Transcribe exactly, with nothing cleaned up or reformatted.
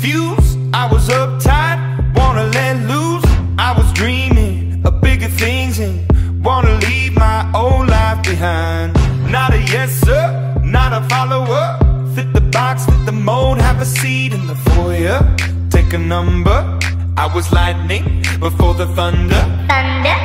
confused, I was uptight, wanna let loose. I was dreaming of bigger things and wanna leave my old life behind. Not a yes sir, not a follower. Fit the box, fit the mold, have a seat in the foyer. Take a number, I was lightning before the thunder. Thunder.